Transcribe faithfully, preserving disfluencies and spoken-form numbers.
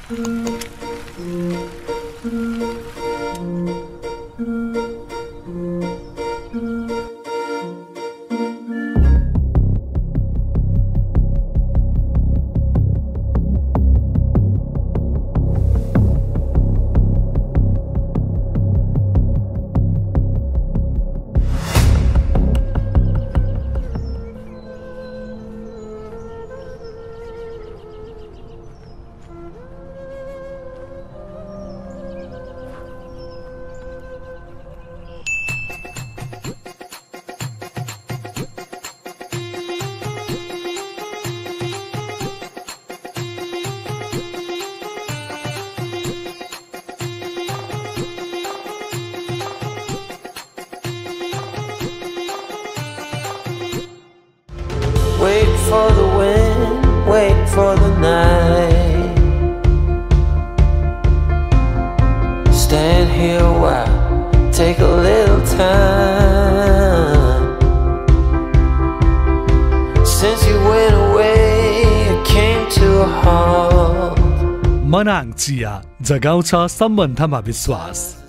Wait for the wind, wait for the night. Stand here a while, take a little time. Since you went away, it came to a halt. Manang चिया जगाउँछ सम्बन्धमा विश्वास।